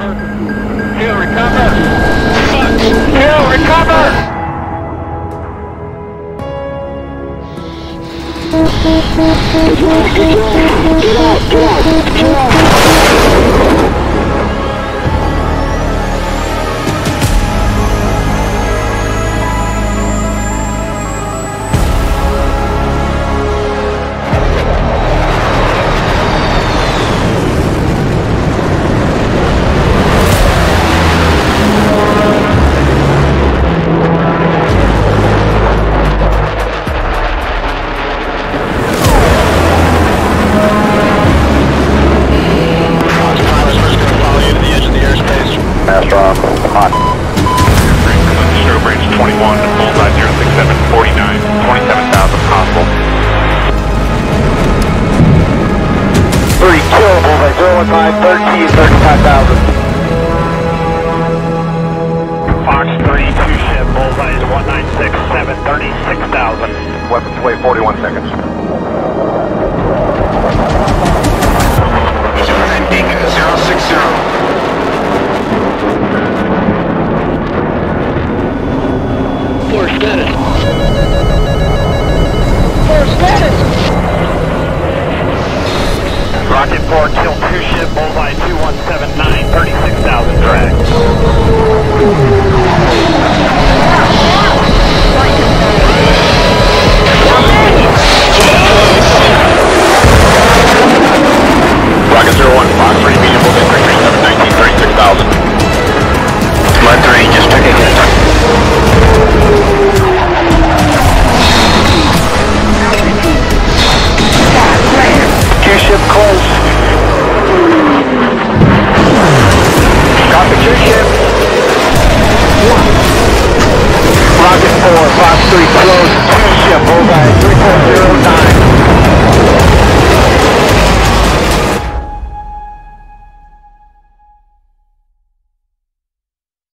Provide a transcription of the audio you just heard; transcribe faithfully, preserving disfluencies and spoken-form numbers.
Kill, recover! Fuck! Kill, recover! Get out, get out, get out! Hot. Strobe range twenty-one, bullseye zero six seven, forty-nine, twenty-seven thousand possible. thirty-two, bullseye zero one nine, thirteen, thirty-five thousand. Fox three, two ship, bullseye is one nine six seven, thirty-six thousand. Weapons away forty-one seconds. zero six zero. For status. For status. Rocket four, kill two ship, bullseye two one seven nine, thirty-six thousand drag. Rocket zero one, Fox three, medium bullseye three three seven, nineteen, thirty-six thousand. Mud three, just took a hit. Two-ship close. Copy two-ship. Rocket four, Fox three close. Two-ship, bullseye three four zero nine.